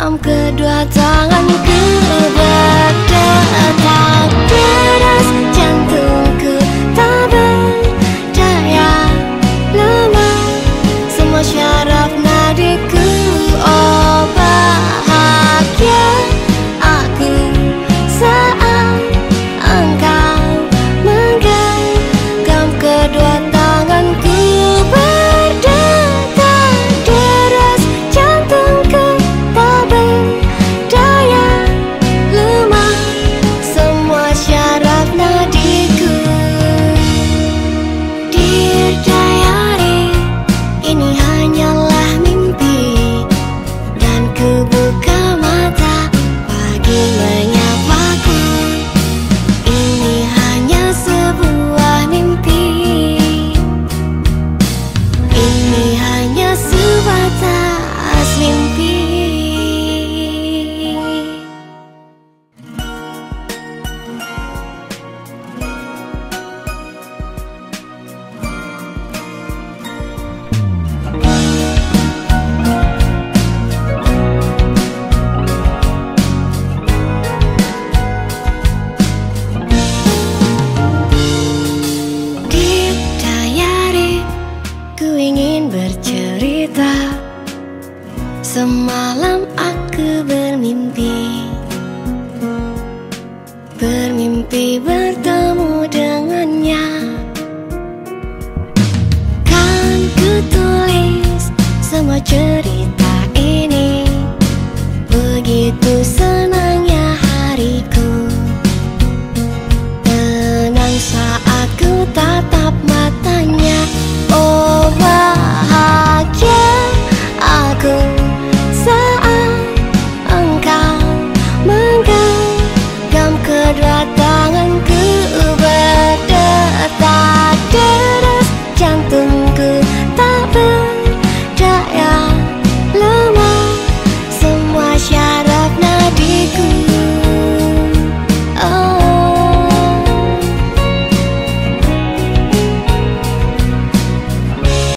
kedua tanganku berdetak deras, jantungku tak berdaya lemah, semua syaraf nadiku. Oh bahagia aku saat engkau menggenggam kedua tanganku berdetak deras, jantungku tak berdaya lemah, semua syaraf nadiku. Dear diary, ini hanyalah mimpi, dan ku buka mata pagi menyapaku. Ini hanya sebuah mimpi, ini hanya sebatas mimpi. Dear diary, ku ingin bercerita. Semalam